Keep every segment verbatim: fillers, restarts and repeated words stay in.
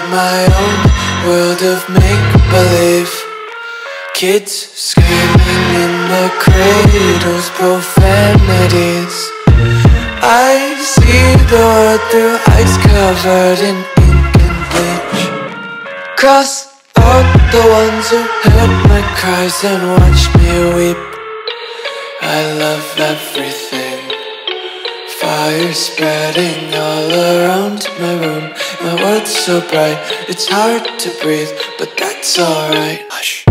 my own world of make-believe. Kids screaming in their cradles, profanities. I see the world through ice covered in ink and bleach. Cross out the ones who heard my cries and watched me weep. I love everything. Fire spreading all around my room. My world's so bright, it's hard to breathe, but that's alright. Hush.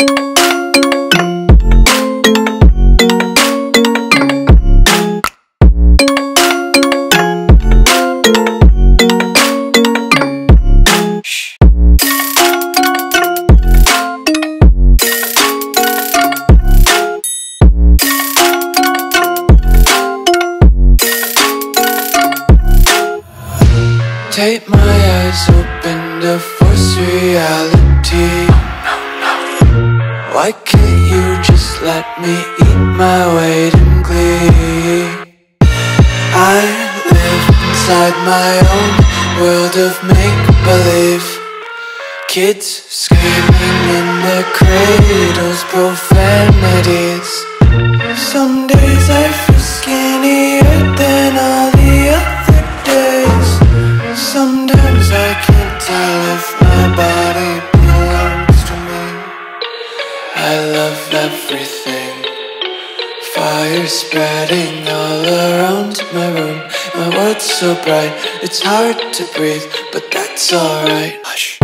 Tape my eyes open to force reality. Why can't you just let me eat my weight in glee? I live inside my own world of make-believe. Kids screaming in their cradles, profanities. Some days I feel skinnier than all the other days. Sometimes I can't tell if my body belongs to me. I love everything. Fire spreading all around my room. My world's so bright, it's hard to breathe, but that's alright. Hush.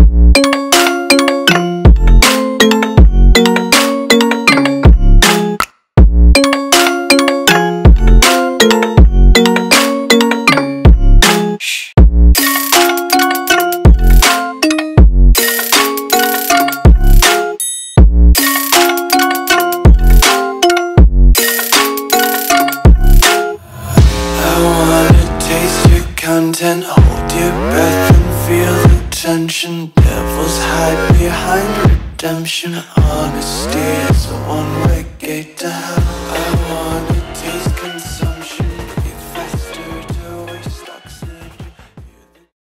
Content, hold your breath and feel the tension. Devils hide behind redemption. Honesty is a one-way gate to hell. I wanna